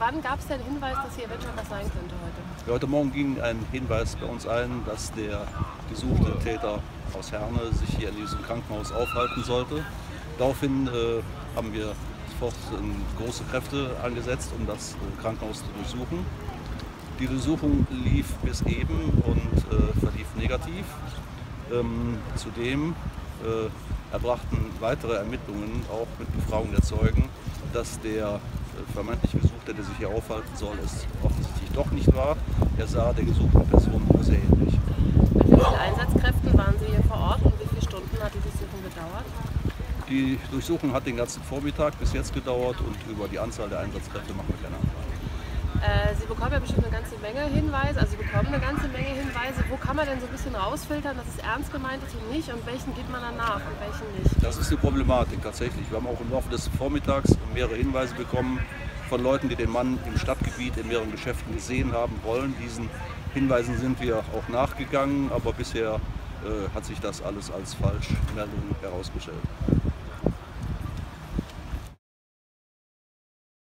wann gab es denn Hinweis, dass hier eventuell was sein könnte heute? Ja, heute Morgen ging ein Hinweis bei uns ein, dass der gesuchte Täter aus Herne sich hier in diesem Krankenhaus aufhalten sollte. Daraufhin haben wir sofort große Kräfte angesetzt, um das Krankenhaus zu durchsuchen. Die Durchsuchung lief bis eben und verlief negativ. Zudem erbrachten weitere Ermittlungen, auch mit Befragung der Zeugen, dass der vermeintlich Gesuchte, der sich hier aufhalten soll, es offensichtlich doch nicht war. Er sah der gesuchten Person nur sehr ähnlich. Mit wie vielen Einsatzkräften waren Sie hier vor Ort und wie viele Stunden hat die Durchsuchung gedauert? Die Durchsuchung hat den ganzen Vormittag bis jetzt gedauert und über die Anzahl der Einsatzkräfte machen wir keine Angaben. Sie bekommen ja bestimmt eine ganze Menge Hinweise, also Sie bekommen eine ganze Menge Hinweise. Wo kann man denn so ein bisschen rausfiltern, dass es ernst gemeint ist und nicht, und welchen geht man dann nach und welchen nicht? Das ist eine Problematik tatsächlich. Wir haben auch im Laufe des Vormittags mehrere Hinweise bekommen von Leuten, die den Mann im Stadtgebiet in mehreren Geschäften gesehen haben wollen. Diesen Hinweisen sind wir auch nachgegangen, aber bisher hat sich das alles als Falschmeldung herausgestellt.